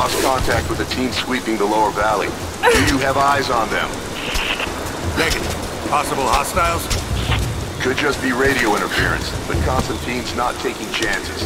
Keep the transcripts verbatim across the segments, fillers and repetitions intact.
lost contact with the team sweeping the lower valley. Do you have eyes on them? Negative. Possible hostiles? Could just be radio interference, but Constantine's not taking chances.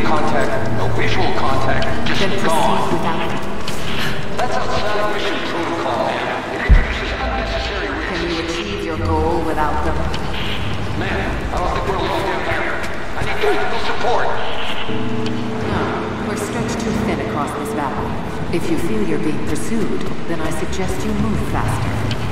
contact, no visual contact. Just Then proceed gone. without it. That's outside of mission protocol, man. It introduces unnecessary risks. Can you achieve your goal without them? Man, I don't think we're alone down here. I need technical support. No, we're stretched too thin across this valley. If you feel you're being pursued, then I suggest you move faster.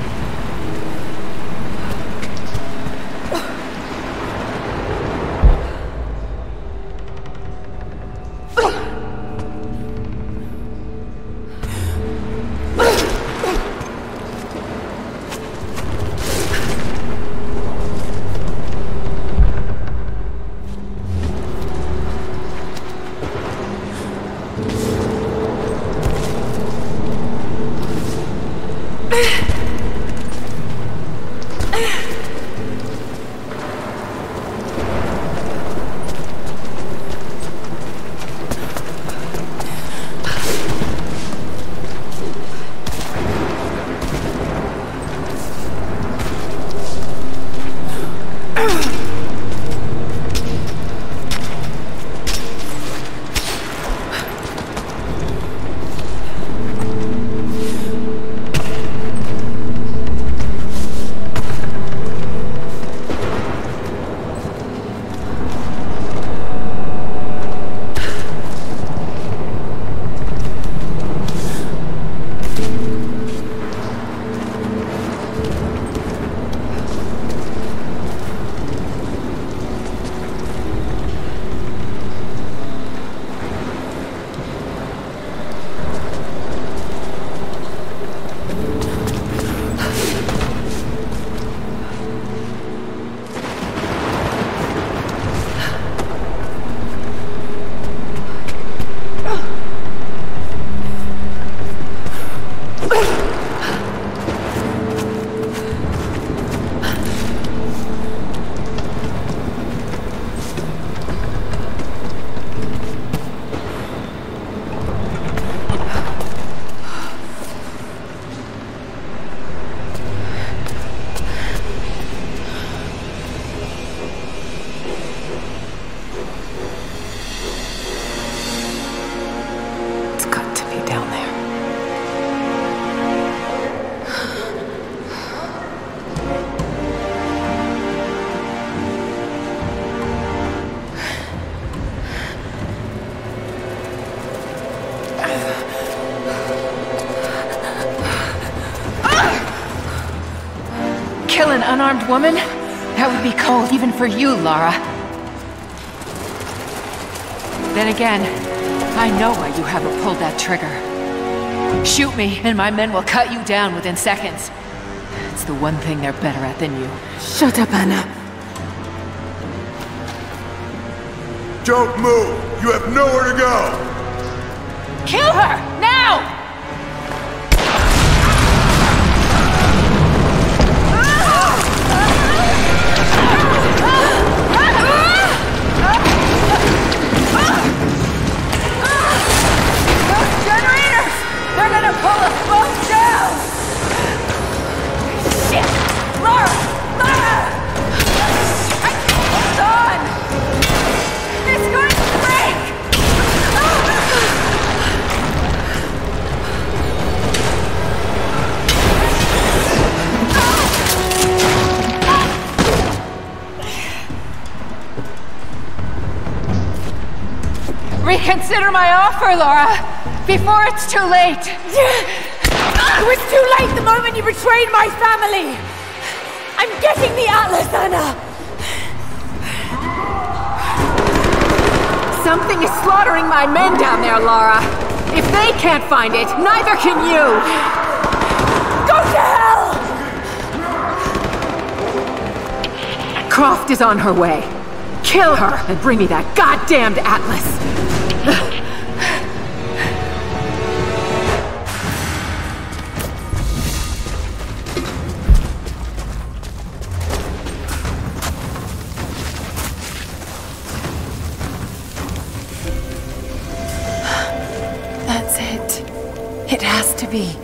Kill an unarmed woman? That would be cold even for you, Lara. Then again, I know why you haven't pulled that trigger. Shoot me, and my men will cut you down within seconds. It's the one thing they're better at than you. Shut up, Anna. Don't move! You have nowhere to go! Kill her! Now! Those generators! They're gonna pull us both down! Shit! Lara! Lara! I can't hold on! It's going to break! Reconsider my offer, Laura, before it's too late. It was too late the moment you betrayed my family! I'm getting the Atlas, Anna! Something is slaughtering my men down there, Lara. If they can't find it, neither can you. Go to hell! Croft is on her way. Kill her and bring me that goddamned Atlas. That's it. It has to be.